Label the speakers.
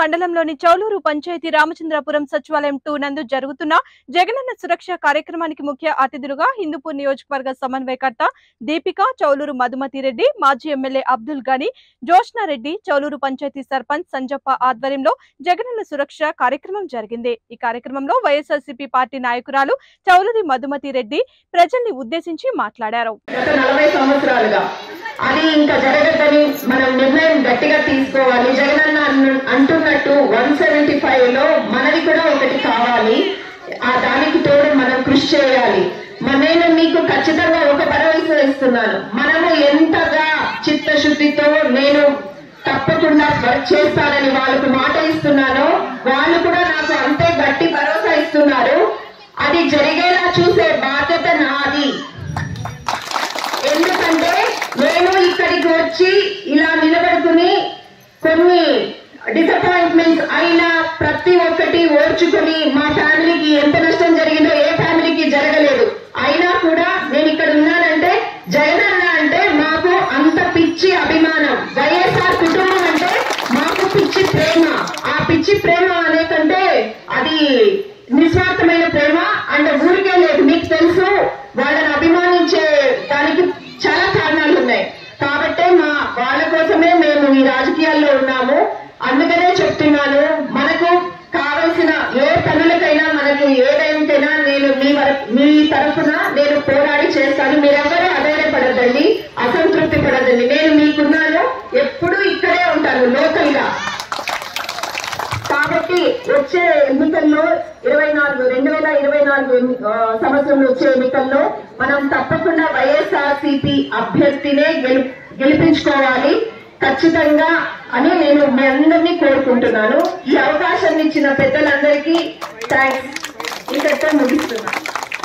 Speaker 1: మండలంలోని చౌలూరు పంచాయతీ రామచంద్రపురం సచివాలయం 2 నందు జరుగుతున్న జగనన్న సురక్ష కార్యక్రమానికి ముఖ్య అతిథులుగా హిందూపూర్ నియోజకవర్గ సమన్వయకర్త దీపిక, చౌలూరు మధుమతి రెడ్డి, మాజీ ఎమ్మెల్యే అబ్దుల్ గని, జోష్నారెడ్డి, చౌలూరు పంచాయతీ సర్పంచ్ సంజప్ప ఆధ్వర్యంలో జగనన్న సురక్ష కార్యక్రమం జరిగింది। ఈ కార్యక్రమంలో వైఎస్ఆర్సీపీ పార్టీ నాయకురాలు చౌలూరి మధుమతి రెడ్డి ప్రజల్ని ఉద్దేశించి మాట్లాడారు।
Speaker 2: గత 40 సంవత్సరాలుగా అది ఇంకా జరగదని మనం నిర్ణయం గట్టిగా తీసుకోవాలి। జగనన్న అంటున్నట్టు 175 లో మనది కూడా ఒకటి కావాలి, ఆ దానికి తోడు మనం కృషి చేయాలి। నేను మీకు ఖచ్చితంగా ఒక భరోసా ఇస్తున్నాను, మనము ఎంతగా చిత్తశుద్ధితో నేను తప్పకుండా వర్క్ చేస్తానని వాళ్ళకు మాట ఇస్తున్నాను, వాళ్ళు కూడా నాకు అంతే గట్టి భరోసా ఇస్తున్నారు। అది జరిగేలా చూసే బాధ్యత నాది। ఎందుకంటే నేను ఇక్కడికి వచ్చి ఇలా నిలబడుకుని కొన్ని డిసప్పాయింట్మెంట్స్ అయినా ప్రతి ఒక్కటి ఓర్చుకుని మా ఫ్యామిలీకి ఎంత నష్టం జరిగిందో ఏ ఫ్యామిలీకి జరగలేదు, అయినా కూడా నేను ఇక్కడ ఉన్నానంటే జగనన్న అంటే మాకు అంత పిచ్చి అభిమానం, వైఎస్ఆర్ కుటుంబం అంటే మాకు పిచ్చి ప్రేమ। ఆ పిచ్చి ప్రేమ అనే కంటే అది నిస్వార్థమైన ప్రేమ అంటే ఊరికే లేదు, మీకు తెలుసు వాళ్ళని అభిమానించే దానికి చాలా కారణాలు ఉన్నాయి। కాబట్టి వాళ్ళ కోసమే మేము ఈ రాజకీయాల్లో ఉన్నాము। అందుకనే చెప్తున్నాను, మనకు కావలసిన ఏ పనులకైనా మనకు ఏదైనా నేను మీ తరఫున నేను పోరాడి చేస్తాను। మీరెవరూ అధైర్యపడద్దండి, అసంతృప్తి పడద్దండి, నేను మీకున్నాను, ఎప్పుడూ ఇక్కడే ఉంటాను లోకల్ గా। కాబట్టి వచ్చే ఎన్నికల్లో 2024 సంవత్సరంలో వచ్చే ఎన్నికల్లో మనం తప్పకుండా వైఎస్ఆర్సీపీ అభ్యర్థినే గెలిపించుకోవాలి ఖచ్చితంగా అని నేను మీ అందరినీ కోరుకుంటున్నాను। ఈ అవకాశాన్ని ఇచ్చిన పెద్దలందరికీ థ్యాంక్స్, ఇక్కడితో ముగిస్తున్నాను।